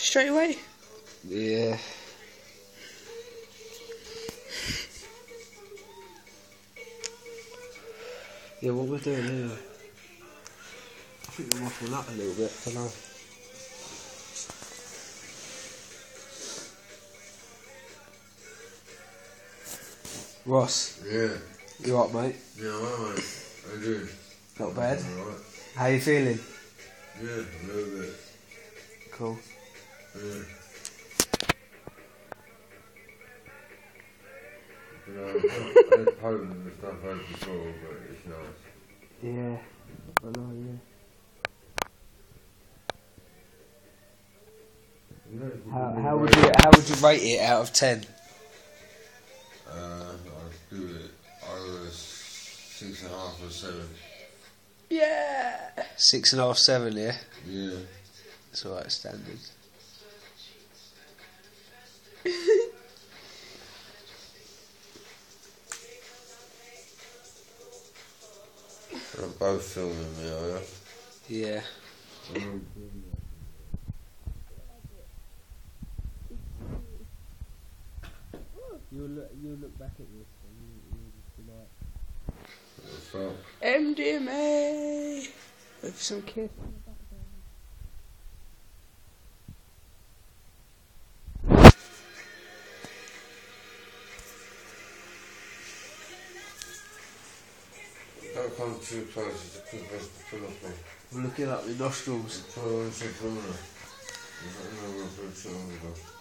Straight away? Yeah. Yeah, what we're doing here, I think we're muffling up a little bit, I don't know. Ross. Yeah. You up, mate? Yeah, alright, mate. How you doing? Not bad. Alright. How you feeling? Yeah, a little bit. Cool. Yeah. You know, it's potent and stuff I've had before, but it's nice. Yeah. I know, yeah. How would you rate it out of 10? I'd do it either 6.5 or 7. Yeah. 6.5, 7, yeah? Yeah. That's alright, standard. They're both filming me, are you? Yeah. You'll look back at this and you'll just be like, What's up? MDMA. With some kiss. Don't come too close, it's a quick best to pull off me. I'm looking up your nostrils. Try on some camera. I don't know where I put it on.